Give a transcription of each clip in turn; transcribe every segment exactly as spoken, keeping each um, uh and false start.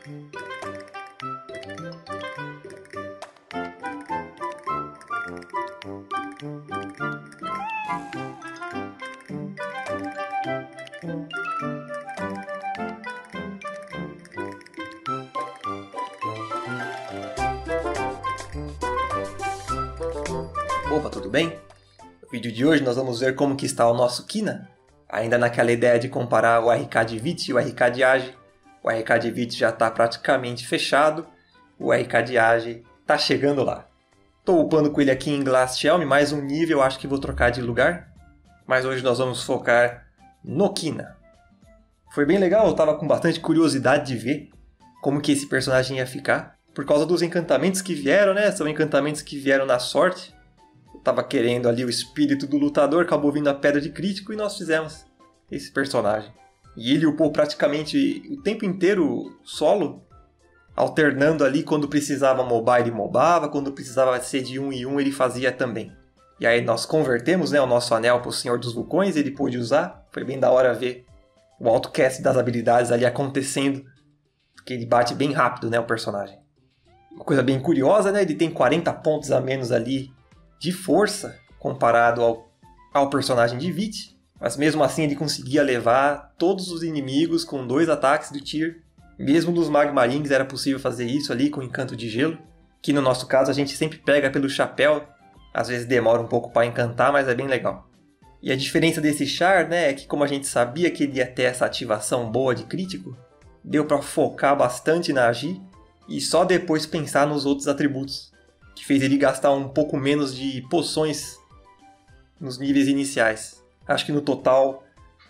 Opa, tudo bem? No vídeo de hoje nós vamos ver como que está o nosso Kina, ainda naquela ideia de comparar o R K de Vite e o R K de Age. O R K de Vite já está praticamente fechado, o R K de Age está chegando lá. Estou upando com ele aqui em Glass Helm, mais um nível, acho que vou trocar de lugar, mas hoje nós vamos focar no Kina. Foi bem legal, eu estava com bastante curiosidade de ver como que esse personagem ia ficar, por causa dos encantamentos que vieram, né? São encantamentos que vieram na sorte. Eu tava querendo ali o espírito do lutador, acabou vindo a pedra de crítico e nós fizemos esse personagem. E ele upou praticamente o tempo inteiro solo, alternando ali quando precisava mobar ele mobava, quando precisava ser de um em um ele fazia também. E aí nós convertemos, né, o nosso anel para o Senhor dos Vulcões, ele pôde usar, foi bem da hora ver o autocast das habilidades ali acontecendo, porque ele bate bem rápido, né, o personagem. Uma coisa bem curiosa, né, ele tem quarenta pontos a menos ali de força comparado ao, ao personagem de Vite, mas mesmo assim ele conseguia levar todos os inimigos com dois ataques do Tyr. Mesmo nos Magmarings era possível fazer isso ali com Encanto de Gelo, que no nosso caso a gente sempre pega pelo chapéu, às vezes demora um pouco para encantar, mas é bem legal. E a diferença desse char, né, é que como a gente sabia que ele ia ter essa ativação boa de crítico, deu para focar bastante na Agi e só depois pensar nos outros atributos, que fez ele gastar um pouco menos de poções nos níveis iniciais. Acho que no total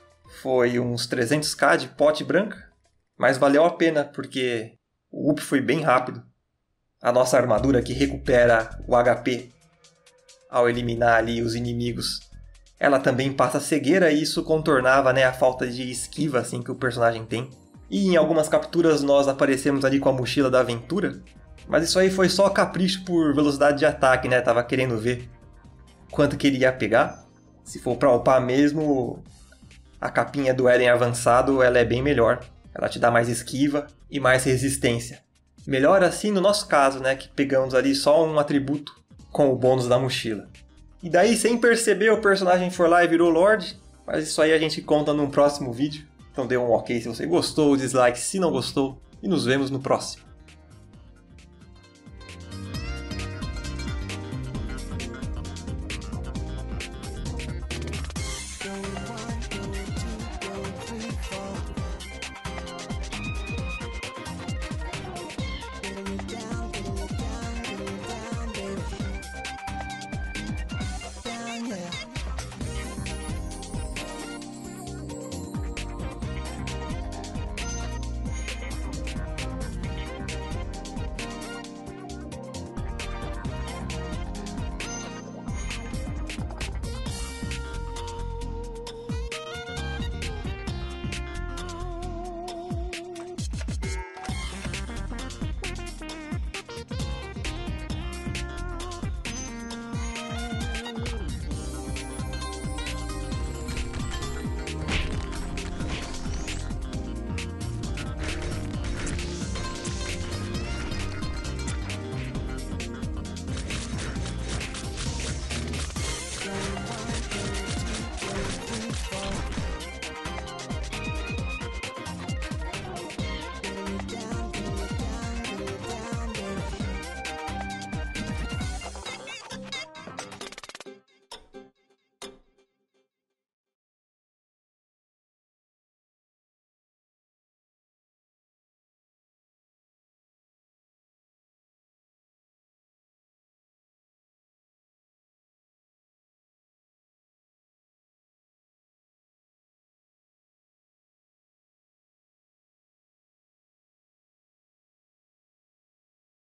foi uns trezentos k de pote branca, mas valeu a pena porque o up foi bem rápido. A nossa armadura que recupera o H P ao eliminar ali os inimigos, ela também passa cegueira e isso contornava, né, a falta de esquiva assim, que o personagem tem. E em algumas capturas nós aparecemos ali com a mochila da aventura, mas isso aí foi só capricho por velocidade de ataque, né? Tava querendo ver quanto que ele ia pegar. Se for pra upar mesmo, a capinha do Eren avançado ela é bem melhor. Ela te dá mais esquiva e mais resistência. Melhor assim no nosso caso, né? Que pegamos ali só um atributo com o bônus da mochila. E daí, sem perceber, o personagem foi lá e virou Lorde. Mas isso aí a gente conta num próximo vídeo. Então dê um ok se você gostou, dislike se não gostou. E nos vemos no próximo.